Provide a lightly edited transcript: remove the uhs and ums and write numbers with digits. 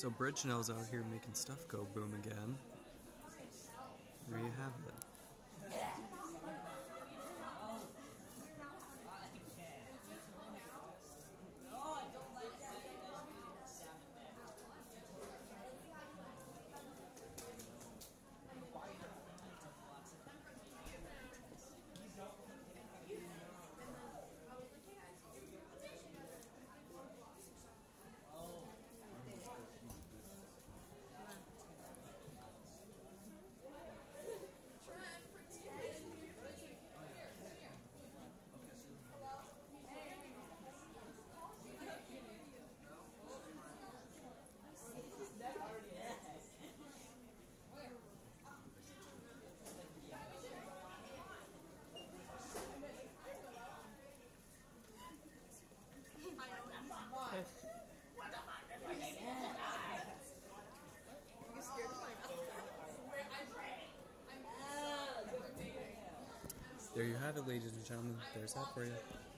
So Bridgenell's out here making stuff go boom again. There you have it. There you have it, ladies and gentlemen. There's that for you.